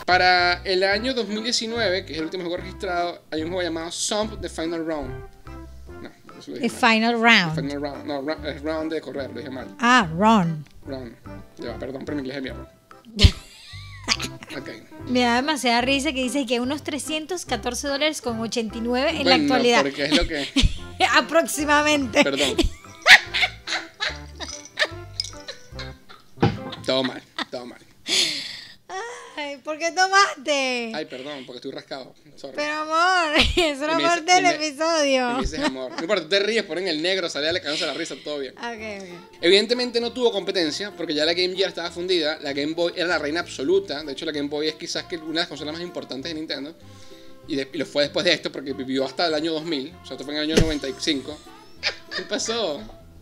Para el año 2019, que es el último juego registrado, hay un juego llamado Stomp The Final Round. No, eso lo dije The mal. Final Round. The Final Round. No, es round de correr, lo dije mal. Ah, Ron. Round. Ya, perdón por mi inglés de mierda. Ok. Me da demasiada risa que dice que unos $314 con 89 en la Bueno, actualidad. porque es lo que... Aproximadamente. Perdón. Todo mal, todo mal. Ay, ¿por qué tomaste? Ay, perdón, porque estoy rascado. Sorry. Pero amor, es una Y me parte dice- del y me- episodio. Y me dices amor. No importa, tú te ríes, ponen el negro, sale a la cabeza la risa, todo bien. Ok. Evidentemente no tuvo competencia, porque ya la Game Gear estaba fundida. La Game Boy era la reina absoluta. De hecho, la Game Boy es quizás que una de las consolas más importantes de Nintendo. Y lo fue después de esto, porque vivió hasta el año 2000. O sea, esto fue en el año 95. ¿Qué pasó?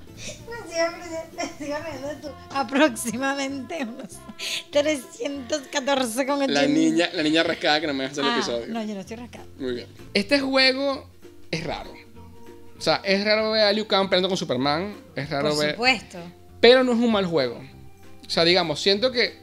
Sigo riendo tú. Aproximadamente unos 314 con 80. La niña rascada que no me deja hacer el episodio. No, yo no estoy rascada. Muy bien. Este juego es raro. O sea, es raro ver a Liu Kang peleando con Superman. Es raro Por ver. supuesto. Pero no es un mal juego. O sea, digamos, siento que.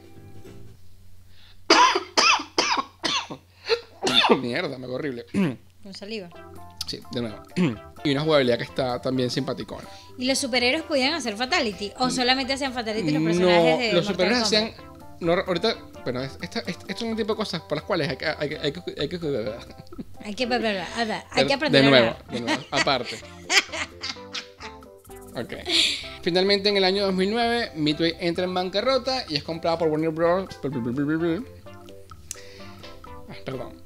Mierda, me hago horrible. Con saliva. Sí, de nuevo. Y una jugabilidad que está también simpaticona. ¿Y los superhéroes podían hacer Fatality? ¿O solamente hacían Fatality los personajes de los Mortal superhéroes Kombat? hacían. No, ahorita. Bueno, esto es un tipo de cosas por las cuales hay que Hay que aprender de a nuevo, hablar. de nuevo, aparte. Ok. Finalmente, en el año 2009, Midway entra en bancarrota y es comprada por Warner Bros. Perdón.